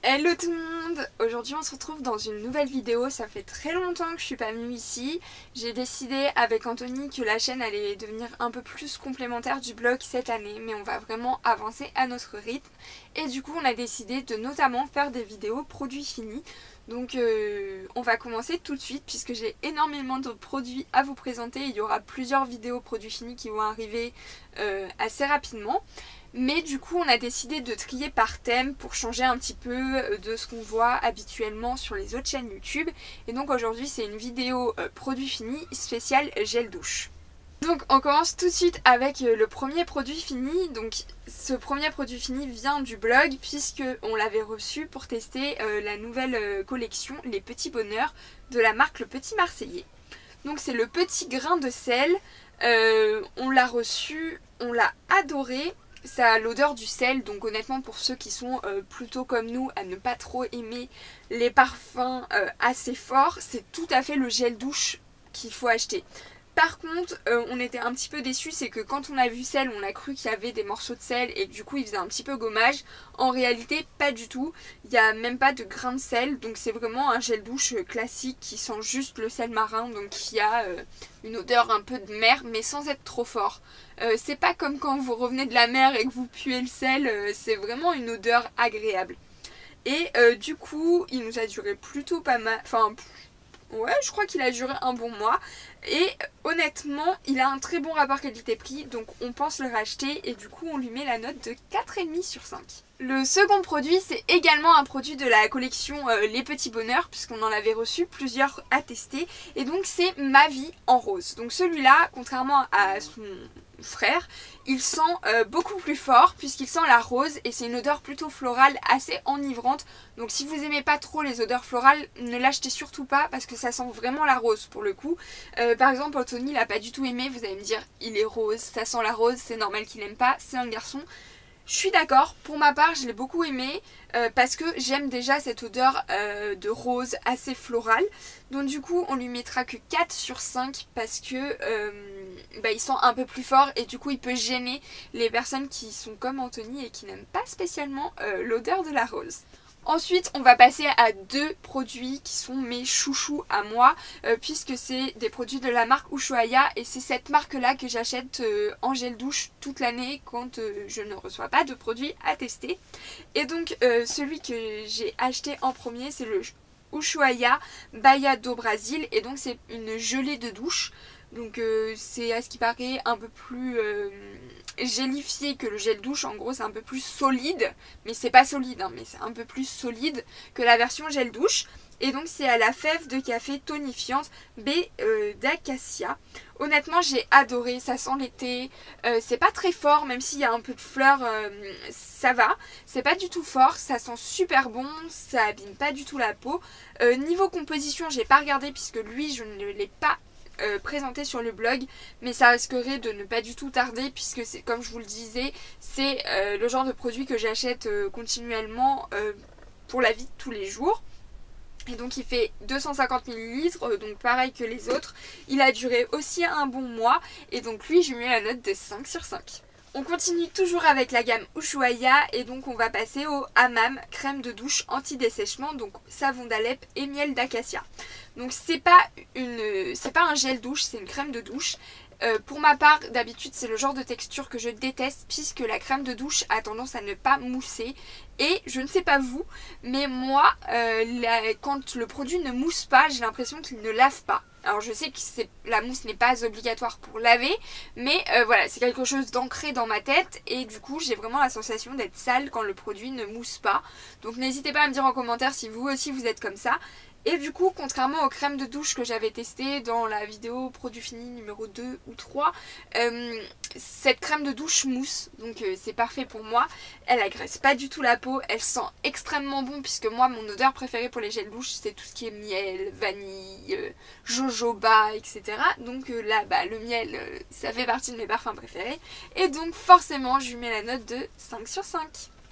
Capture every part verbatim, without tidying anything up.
Hello tout le monde! Aujourd'hui on se retrouve dans une nouvelle vidéo. Ça fait très longtemps que je suis pas venue ici. J'ai décidé avec Anthony que la chaîne allait devenir un peu plus complémentaire du blog cette année, mais on va vraiment avancer à notre rythme. Et du coup on a décidé de notamment faire des vidéos produits finis. Donc euh, on va commencer tout de suite puisque j'ai énormément de produits à vous présenter. Il y aura plusieurs vidéos produits finis qui vont arriver euh, assez rapidement. Mais du coup on a décidé de trier par thème pour changer un petit peu de ce qu'on voit habituellement sur les autres chaînes YouTube. Et donc aujourd'hui c'est une vidéo euh, produit fini spéciale gel douche. Donc on commence tout de suite avec le premier produit fini. Donc ce premier produit fini vient du blog puisque on l'avait reçu pour tester euh, la nouvelle euh, collection Les Petits Bonheurs de la marque Le Petit Marseillais. Donc c'est le petit grain de sel. Euh, on l'a reçu, on l'a adoré. Ça a l'odeur du sel, donc honnêtement pour ceux qui sont euh, plutôt comme nous à ne pas trop aimer les parfums euh, assez forts, c'est tout à fait le gel douche qu'il faut acheter. Par contre, euh, on était un petit peu déçus, c'est que quand on a vu sel, on a cru qu'il y avait des morceaux de sel et que du coup il faisait un petit peu gommage. En réalité, pas du tout. Il n'y a même pas de grains de sel, donc c'est vraiment un gel douche classique qui sent juste le sel marin, donc qui a euh, une odeur un peu de mer, mais sans être trop fort. Euh, c'est pas comme quand vous revenez de la mer et que vous puez le sel, euh, c'est vraiment une odeur agréable. Et euh, du coup, il nous a duré plutôt pas mal, enfin... Ouais, je crois qu'il a duré un bon mois. Et honnêtement, il a un très bon rapport qualité-prix. Donc on pense le racheter. Et du coup, on lui met la note de quatre virgule cinq sur cinq. Le second produit, c'est également un produit de la collection euh, Les Petits Bonheurs. Puisqu'on en avait reçu plusieurs à tester. Et donc c'est Ma Vie en rose. Donc celui-là, contrairement à son frère, il sent euh, beaucoup plus fort puisqu'il sent la rose et c'est une odeur plutôt florale assez enivrante. Donc si vous aimez pas trop les odeurs florales, ne l'achetez surtout pas parce que ça sent vraiment la rose pour le coup. Euh, par exemple Anthony l'a pas du tout aimé, vous allez me dire il est rose, ça sent la rose, c'est normal qu'il aime pas, c'est un garçon. Je suis d'accord, pour ma part je l'ai beaucoup aimé euh, parce que j'aime déjà cette odeur euh, de rose assez florale. Donc du coup on lui mettra que quatre sur cinq parce que euh, bah, il sent un peu plus fort et du coup il peut gêner les personnes qui sont comme Anthony et qui n'aiment pas spécialement euh, l'odeur de la rose. Ensuite on va passer à deux produits qui sont mes chouchous à moi euh, puisque c'est des produits de la marque Ushuaïa et c'est cette marque là que j'achète euh, en gel douche toute l'année quand euh, je ne reçois pas de produits à tester. Et donc euh, celui que j'ai acheté en premier c'est le Ushuaïa Baia do Brasil et donc c'est une gelée de douche. Donc euh, c'est à ce qui paraît un peu plus euh, gélifié que le gel douche. En gros c'est un peu plus solide, mais c'est pas solide hein, mais c'est un peu plus solide que la version gel douche. Et donc c'est à la fève de café tonifiante baie euh, d'acacia. Honnêtement j'ai adoré, ça sent l'été, euh, c'est pas très fort même s'il y a un peu de fleurs, euh, ça va. C'est pas du tout fort, ça sent super bon, ça abîme pas du tout la peau. Euh, niveau composition j'ai pas regardé puisque lui je ne l'ai pas Euh, présenté sur le blog, mais ça risquerait de ne pas du tout tarder puisque c'est comme je vous le disais, c'est euh, le genre de produit que j'achète euh, continuellement euh, pour la vie de tous les jours. Et donc il fait deux cent cinquante millilitres, euh, donc pareil que les autres. Il a duré aussi un bon mois et donc lui je lui mets la note de cinq sur cinq. On continue toujours avec la gamme Ushuaïa et donc on va passer au Hammam crème de douche anti-dessèchement, donc savon d'Alep et miel d'acacia. Donc c'est pas une, c'est pas un gel douche, c'est une crème de douche. Euh, pour ma part, d'habitude c'est le genre de texture que je déteste puisque la crème de douche a tendance à ne pas mousser. Et je ne sais pas vous, mais moi, euh, la, quand le produit ne mousse pas, j'ai l'impression qu'il ne lave pas. Alors je sais que la mousse n'est pas obligatoire pour laver, mais euh, voilà, c'est quelque chose d'ancré dans ma tête et du coup j'ai vraiment la sensation d'être sale quand le produit ne mousse pas. Donc n'hésitez pas à me dire en commentaire si vous aussi vous êtes comme ça. Et du coup, contrairement aux crèmes de douche que j'avais testées dans la vidéo produit fini numéro deux ou trois, euh, cette crème de douche mousse, donc euh, c'est parfait pour moi. Elle agresse pas du tout la peau, elle sent extrêmement bon puisque moi mon odeur préférée pour les gels douche c'est tout ce qui est miel, vanille, euh, jojoba, et cetera. Donc euh, là, bah, le miel, euh, ça fait partie de mes parfums préférés. Et donc forcément, je lui mets la note de cinq sur cinq.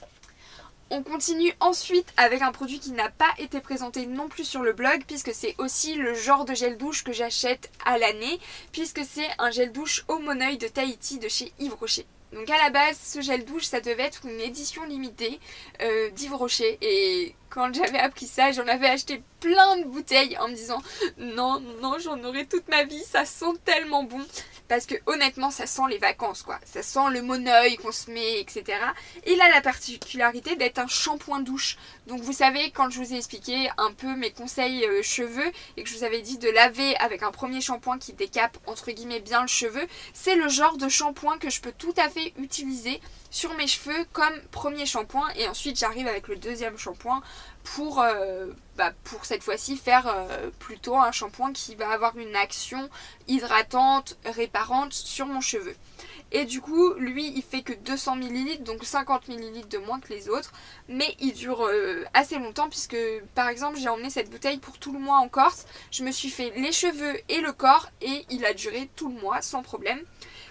On continue ensuite avec un produit qui n'a pas été présenté non plus sur le blog puisque c'est aussi le genre de gel douche que j'achète à l'année puisque c'est un gel douche au Moneuil de Tahiti de chez Yves Rocher. Donc à la base ce gel douche ça devait être une édition limitée euh, d'Yves Rocher et quand j'avais appris ça j'en avais acheté plein de bouteilles en me disant non non j'en aurai toute ma vie, ça sent tellement bon. Parce que honnêtement ça sent les vacances quoi, ça sent le monoeil qu'on se met etc. Et il a la particularité d'être un shampoing douche. Donc vous savez quand je vous ai expliqué un peu mes conseils euh, cheveux et que je vous avais dit de laver avec un premier shampoing qui décape entre guillemets bien le cheveu, c'est le genre de shampoing que je peux tout à fait utiliser sur mes cheveux comme premier shampoing et ensuite j'arrive avec le deuxième shampoing pour, euh, bah, pour cette fois-ci faire euh, plutôt un shampoing qui va avoir une action hydratante, réparante sur mon cheveu. Et du coup lui il fait que deux cents millilitres donc cinquante millilitres de moins que les autres, mais il dure euh, assez longtemps puisque par exemple j'ai emmené cette bouteille pour tout le mois en Corse, je me suis fait les cheveux et le corps et il a duré tout le mois sans problème.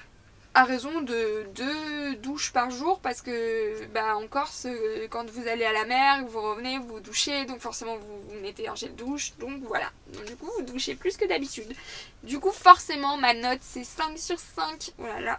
À raison de deux douches par jour parce que bah, en Corse quand vous allez à la mer, vous revenez, vous vous douchez donc forcément vous, vous mettez un gel douche donc voilà. Donc du coup vous douchez plus que d'habitude. Du coup forcément ma note c'est cinq sur cinq. Voilà.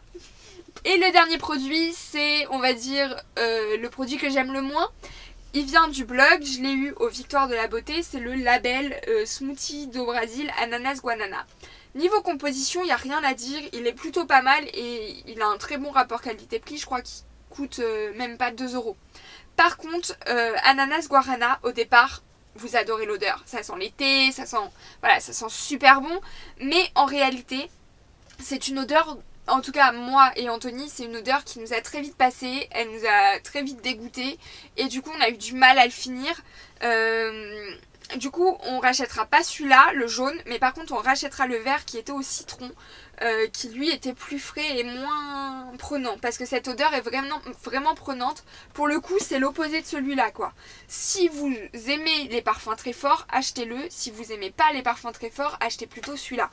Et le dernier produit c'est on va dire euh, le produit que j'aime le moins. Il vient du blog, je l'ai eu au Victoire de la Beauté, c'est le label euh, Smoothie d'eau Brésil Ananas Guanana. Niveau composition, il n'y a rien à dire, il est plutôt pas mal et il a un très bon rapport qualité-prix, je crois qu'il coûte euh, même pas deux euros. Par contre, euh, Ananas Guarana, au départ, vous adorez l'odeur, ça sent l'été, ça sent, voilà, ça sent super bon, mais en réalité, c'est une odeur, en tout cas moi et Anthony, c'est une odeur qui nous a très vite passé, elle nous a très vite dégoûté et du coup on a eu du mal à le finir. Euh... Du coup on rachètera pas celui-là, le jaune, mais par contre on rachètera le vert qui était au citron, euh, qui lui était plus frais et moins prenant, parce que cette odeur est vraiment, vraiment prenante. Pour le coup c'est l'opposé de celui-là quoi. Si vous aimez les parfums très forts, achetez-le. Si vous aimez pas les parfums très forts, achetez plutôt celui-là.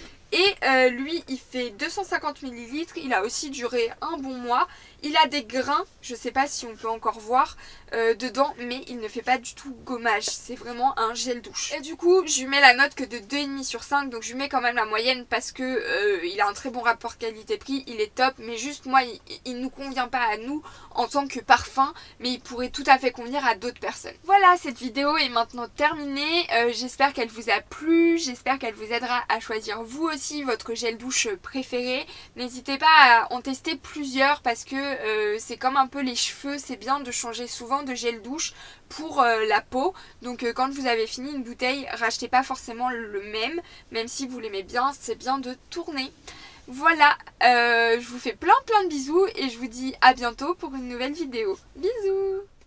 Et euh, lui il fait deux cent cinquante millilitres, il a aussi duré un bon mois. Il a des grains, je sais pas si on peut encore voir euh, dedans, mais il ne fait pas du tout gommage, c'est vraiment un gel douche. Et du coup je lui mets la note que de deux virgule cinq sur cinq, donc je lui mets quand même la moyenne parce que euh, il a un très bon rapport qualité-prix, il est top, mais juste moi il, il nous convient pas à nous en tant que parfum, mais il pourrait tout à fait convenir à d'autres personnes. Voilà, cette vidéo est maintenant terminée, euh, j'espère qu'elle vous a plu, j'espère qu'elle vous aidera à choisir vous aussi votre gel douche préféré. N'hésitez pas à en tester plusieurs parce que Euh, c'est comme un peu les cheveux, c'est bien de changer souvent de gel douche pour euh, la peau. Donc euh, quand vous avez fini une bouteille, rachetez pas forcément le même, même si vous l'aimez bien, c'est bien de tourner. Voilà, euh, je vous fais plein plein de bisous et je vous dis à bientôt pour une nouvelle vidéo. Bisous!